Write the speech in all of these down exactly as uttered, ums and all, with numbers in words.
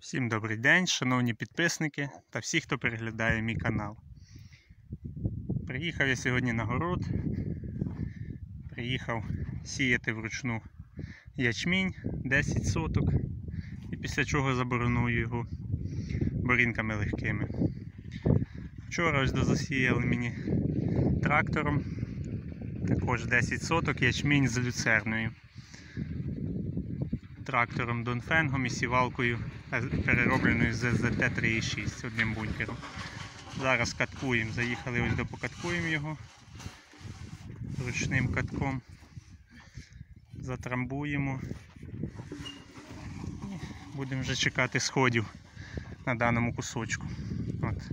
Всім добрий день, шановні підписники та всі, хто переглядає мій канал. Приїхав я сьогодні на город. Приїхав сіяти вручну ячмінь десять соток. І після чого забороную його борінками легкими. Вчора ось дозасіяли мені трактором. Також десять соток ячмінь з люцерною. Трактором Донфенгом і сівалкою переробленою з ес зет те три шість одним бункером. Зараз каткуємо, заїхали ось до покаткуємо його ручним катком, затрамбуємо і будемо вже чекати сходів на даному кусочку. От.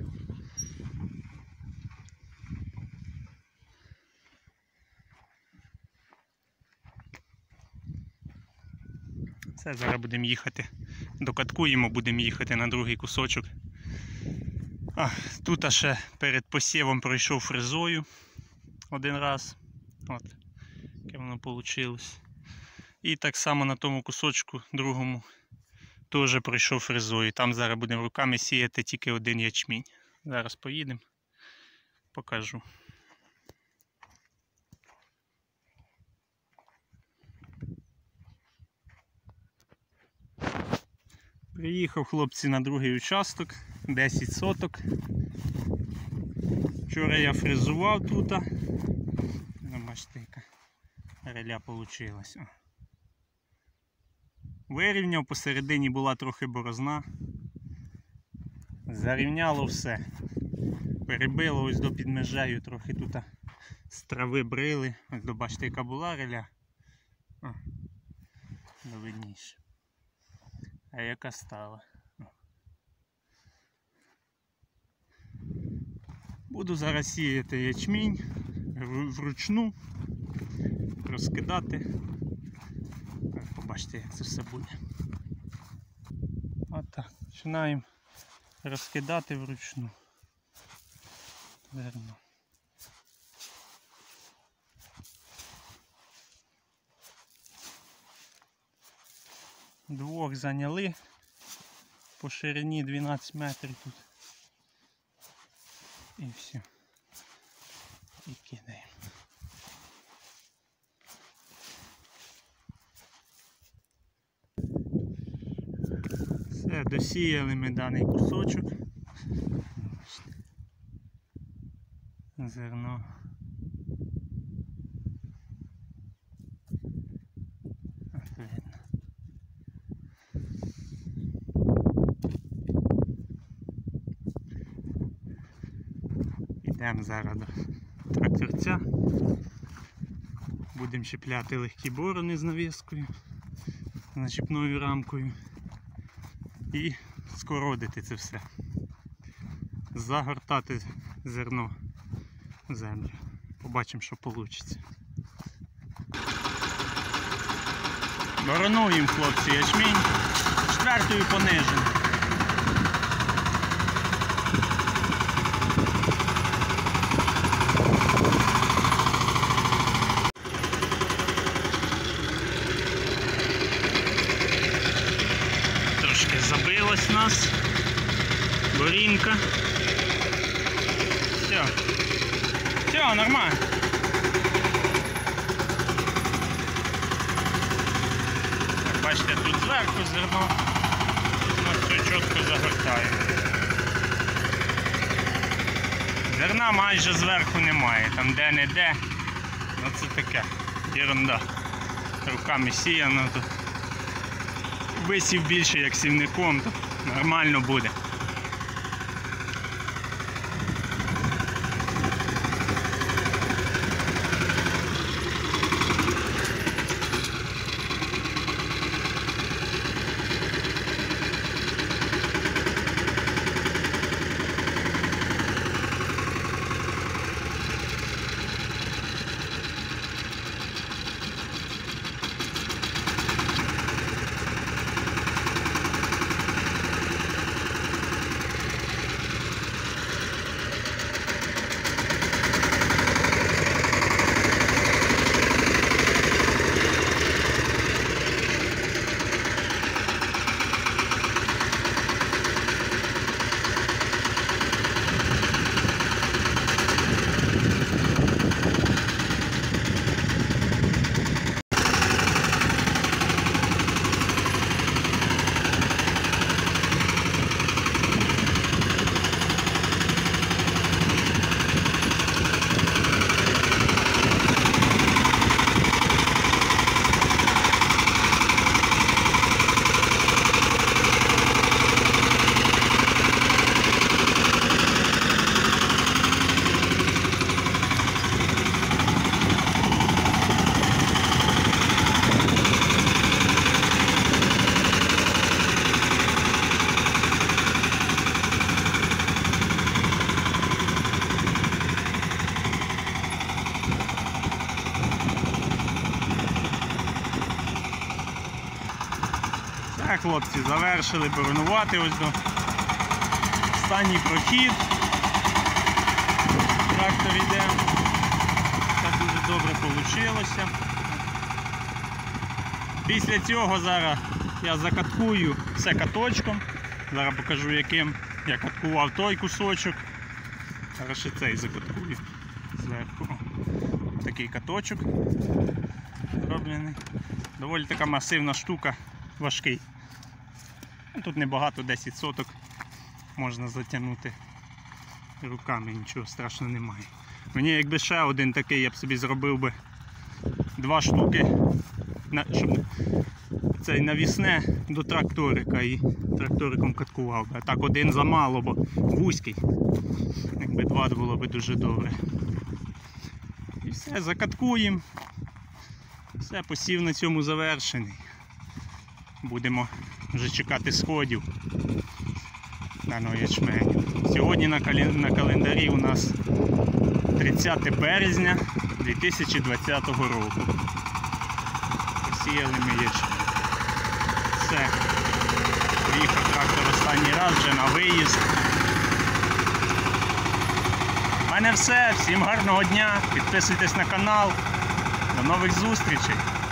Це зараз будемо їхати, докаткуємо, будемо їхати на другий кусочок. А, тут ще перед посівом пройшов фрезою один раз. От, яке воно вийшло. І так само на тому кусочку другому теж пройшов фрезою. Там зараз будемо руками сіяти тільки один ячмінь. Зараз поїдемо, покажу. Приїхав, хлопці, на другий участок, десять соток. Вчора я фрезував тут. Бачите, яка реля вийшла. Вирівняв, посередині була трохи борозна. Зарівняло все. Перебило ось до підмежею, трохи тут з трави брили. Ось до, бачите, яка була реля. О, до видніше. А яка стала. Буду зараз сіяти ячмінь вручну, розкидати. Побачите, як це все буде. Отак, починаємо розкидати вручну зерно. Двох зайняли по ширині дванадцять метрів тут. І все. І кидаємо. Все, досіяли ми даний кусочок. Зерно. Йдемо зараз до тракторця, будемо чіпляти легкі борони з навіскою, з начіпною рамкою і скородити це все, загортати зерно в землю. Побачимо, що вийде. Боронуємо, хлопці, ячмінь четвертою понижено. Забилась у нас борінка. Все. Все, нормально. Так, бачите, тут зверху зерно. Тут нас все чітко загортає. Зерна майже зверху немає. Там де-не-де. Ну це таке. Єрунда. Руками сіяно тут. Висів більше, як сівником, то нормально буде. хлопці завершили боронувати ось до останній прохід. Трактор йде. Все дуже добре вийшло. Після цього зараз я закаткую все каточком. Зараз покажу, яким я каткував той кусочок. Зараз ще цей закаткую зверху. О, такий каточок зроблений. Доволі така масивна штука, важкий. Тут небагато, десять соток можна затягнути руками, нічого страшного немає. Мені якби ще один такий, я б собі зробив би два штуки, щоб цей навісне до тракторика і тракториком каткував би. А так один замало, бо вузький. Якби два було б дуже добре. І все, закаткуємо. Все, посів на цьому завершений. Будемо вже чекати сходів даного ячменю. Сьогодні на, калі... на календарі у нас тридцяте березня дві тисячі двадцятого року. Посіяли ми ячмень. Все. Поїхав трактор останній раз вже на виїзд. У мене все. Всім гарного дня. Підписуйтесь на канал. До нових зустрічей.